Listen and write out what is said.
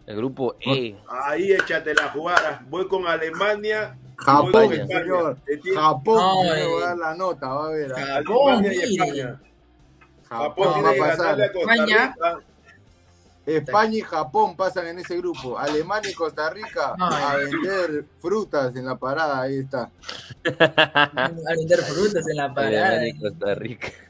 El grupo E. Ahí échate la jugada. Voy con Alemania. Japón, Voy con España. señor. ¿Entiendes? Japón, No, señor, va a dar la nota, va a ver. Japón, Alemania y mire. España. Japón Japón va tiene a que ganarle a pasar. Costa España. Rica. España y Japón pasan en ese grupo. Alemania y Costa Rica a vender frutas en la parada, ahí está. A vender frutas en la parada. Alemania y Costa Rica.